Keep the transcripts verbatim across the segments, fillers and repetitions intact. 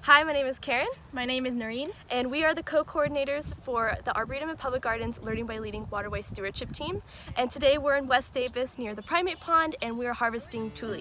Hi, my name is Karen. My name is Noreen. And we are the co-coordinators for the Arboretum and Public Gardens Learning by Leading Waterway Stewardship team. And today we're in West Davis near the primate pond and we are harvesting Tule.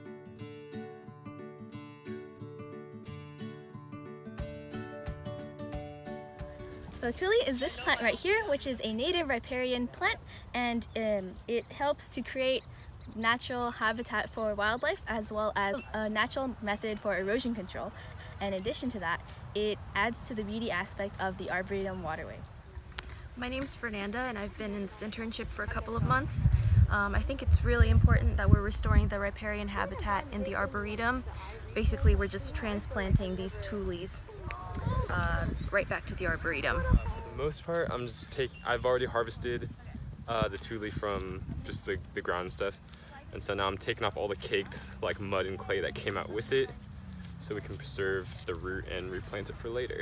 So Tule is this plant right here, which is a native riparian plant, and um, it helps to create natural habitat for wildlife as well as a natural method for erosion control. And in addition to that, it adds to the beauty aspect of the Arboretum Waterway. My name's Fernanda and I've been in this internship for a couple of months. Um, I think it's really important that we're restoring the riparian habitat in the Arboretum. Basically, we're just transplanting these Tules uh, right back to the Arboretum. For the most part, I'm just take. I've already harvested uh, the Tule from just the, the ground and stuff. And so now I'm taking off all the caked like mud and clay that came out with it so we can preserve the root and replant it for later.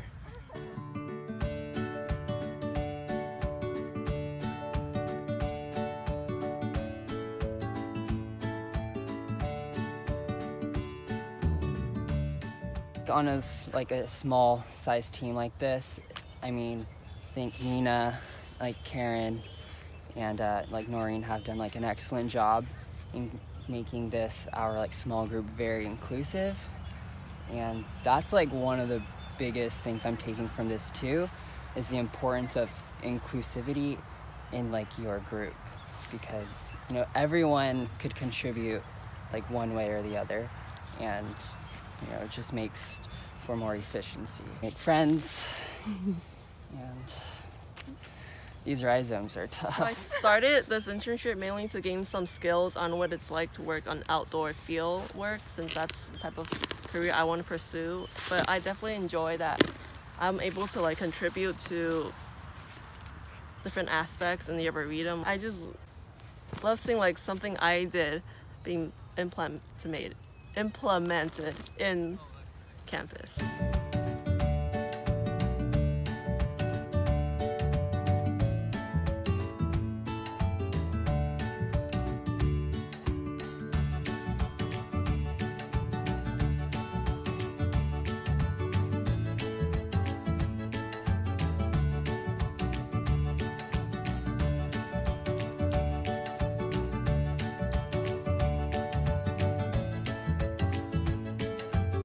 On a, like a small size team like this, I mean, I think Nina, like Karen, and uh, like Noreen have done like an excellent job in making this, our like small group, very inclusive. And that's like one of the biggest things I'm taking from this too, is the importance of inclusivity in like your group, because you know everyone could contribute like one way or the other, and you know it just makes for more efficiency. Make friends, and these rhizomes are tough. I started this internship mainly to gain some skills on what it's like to work on outdoor field work, since that's the type of career I want to pursue. But I definitely enjoy that I'm able to like contribute to different aspects in the Arboretum. I just love seeing like something I did being implemented implemented in campus.